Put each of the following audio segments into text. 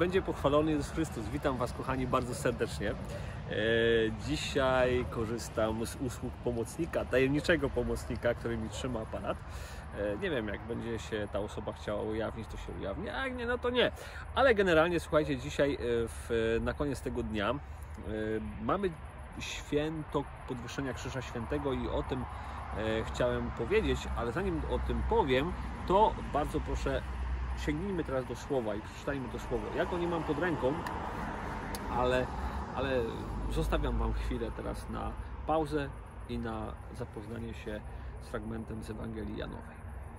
będzie pochwalony Jezus Chrystus. Witam Was, kochani, bardzo serdecznie. Dzisiaj korzystam z usług pomocnika, tajemniczego pomocnika, który mi trzyma aparat. Nie wiem, jak będzie się ta osoba chciała ujawnić, to się ujawni, a jak nie, no to nie. Ale generalnie, słuchajcie, dzisiaj na koniec tego dnia mamy święto podwyższenia Krzyża Świętego i o tym chciałem powiedzieć, ale zanim o tym powiem, to bardzo proszę, sięgnijmy teraz do słowa i przeczytajmy to słowo. Ja go nie mam pod ręką, ale zostawiam Wam chwilę teraz na pauzę i na zapoznanie się z fragmentem z Ewangelii Janowej.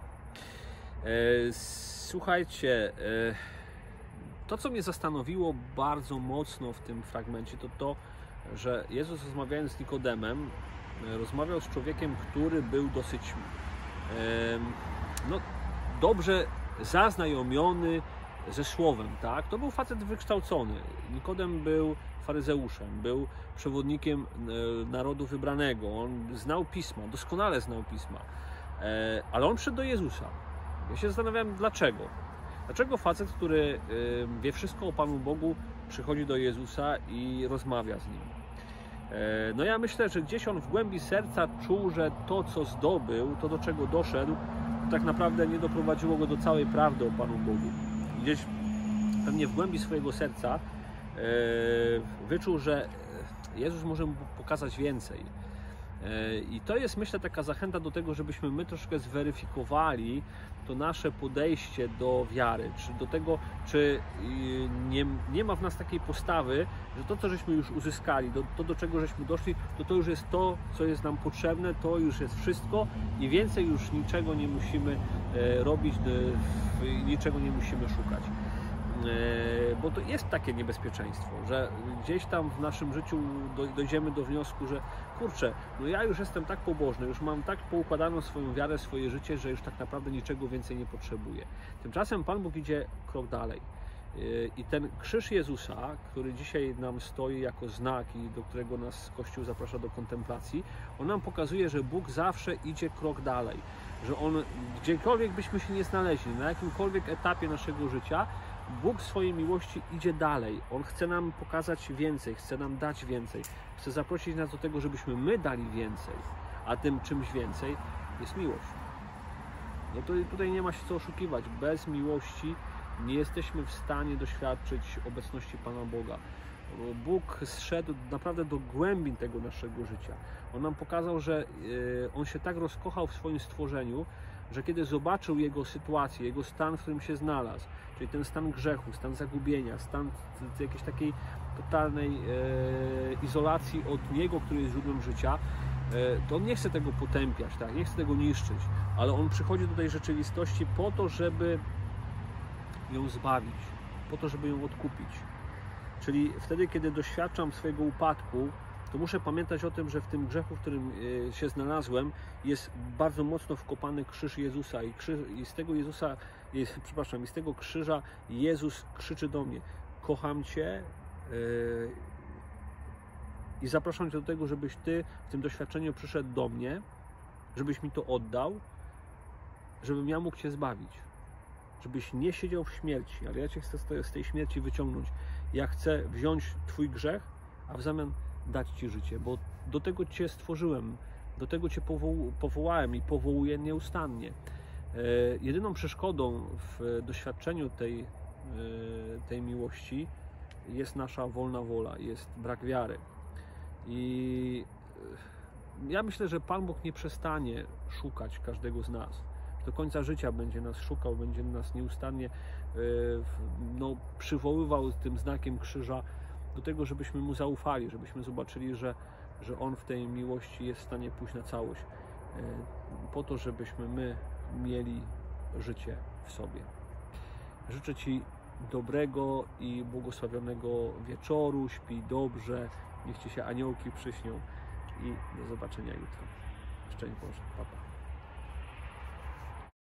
Słuchajcie, to co mnie zastanowiło bardzo mocno w tym fragmencie, to to, że Jezus, rozmawiając z Nikodemem, rozmawiał z człowiekiem, który był dosyć dobrze zaznajomiony ze słowem, tak? To był facet wykształcony. Nikodem był faryzeuszem, był przewodnikiem narodu wybranego. On znał Pisma, doskonale znał Pisma. Ale on przyszedł do Jezusa. Ja się zastanawiałem, dlaczego. Dlaczego facet, który wie wszystko o Panu Bogu, przychodzi do Jezusa i rozmawia z Nim? No ja myślę, że gdzieś on w głębi serca czuł, że to, co zdobył, to, do czego doszedł, tak naprawdę nie doprowadziło go do całej prawdy o Panu Bogu. Gdzieś pewnie w głębi swojego serca wyczuł, że Jezus może mu pokazać więcej. I to jest, myślę, taka zachęta do tego, żebyśmy my troszkę zweryfikowali to nasze podejście do wiary, czy do tego, czy nie ma w nas takiej postawy, że to, co żeśmy już uzyskali, to, do czego żeśmy doszli, to już jest to, co jest nam potrzebne, to już jest wszystko i więcej już niczego nie musimy robić, niczego nie musimy szukać. Bo to jest takie niebezpieczeństwo, że gdzieś tam w naszym życiu dojdziemy do wniosku, że kurczę, no ja już jestem tak pobożny, już mam tak poukładaną swoją wiarę, swoje życie, że już tak naprawdę niczego więcej nie potrzebuję. Tymczasem Pan Bóg idzie krok dalej. I ten krzyż Jezusa, który dzisiaj nam stoi jako znak i do którego nas Kościół zaprasza do kontemplacji, on nam pokazuje, że Bóg zawsze idzie krok dalej, że On, gdziekolwiek byśmy się nie znaleźli, na jakimkolwiek etapie naszego życia, Bóg w swojej miłości idzie dalej. On chce nam pokazać więcej, chce nam dać więcej. Chce zaprosić nas do tego, żebyśmy my dali więcej. A tym czymś więcej jest miłość. No to tutaj nie ma się co oszukiwać. Bez miłości nie jesteśmy w stanie doświadczyć obecności Pana Boga. Bóg zszedł naprawdę do głębin tego naszego życia. On nam pokazał, że On się tak rozkochał w swoim stworzeniu, że kiedy zobaczył jego sytuację, jego stan, w którym się znalazł, czyli ten stan grzechu, stan zagubienia, stan jakiejś takiej totalnej izolacji od Niego, który jest źródłem życia, to on nie chce tego potępiać, tak? Nie chce tego niszczyć, ale on przychodzi do tej rzeczywistości po to, żeby ją zbawić, po to, żeby ją odkupić. Czyli wtedy, kiedy doświadczam swojego upadku, to muszę pamiętać o tym, że w tym grzechu, w którym się znalazłem, jest bardzo mocno wkopany krzyż Jezusa i z tego Jezusa, i z tego krzyża Jezus krzyczy do mnie: kocham Cię i zapraszam Cię do tego, żebyś Ty w tym doświadczeniu przyszedł do mnie, żebyś mi to oddał, żebym ja mógł Cię zbawić, żebyś nie siedział w śmierci, ale ja Cię chcę z tej śmierci wyciągnąć. Ja chcę wziąć Twój grzech, a w zamian dać Ci życie, bo do tego Cię stworzyłem, do tego Cię powołałem i powołuję nieustannie. Jedyną przeszkodą w doświadczeniu tej miłości jest nasza wolna wola, jest brak wiary. I ja myślę, że Pan Bóg nie przestanie szukać każdego z nas. Do końca życia będzie nas szukał, będzie nas nieustannie przywoływał tym znakiem krzyża do tego, żebyśmy Mu zaufali, żebyśmy zobaczyli, że On w tej miłości jest w stanie pójść na całość, po to, żebyśmy my mieli życie w sobie. Życzę Ci dobrego i błogosławionego wieczoru, śpij dobrze, niech Ci się aniołki przyśnią i do zobaczenia jutro. Szczęść Boże, pa, pa.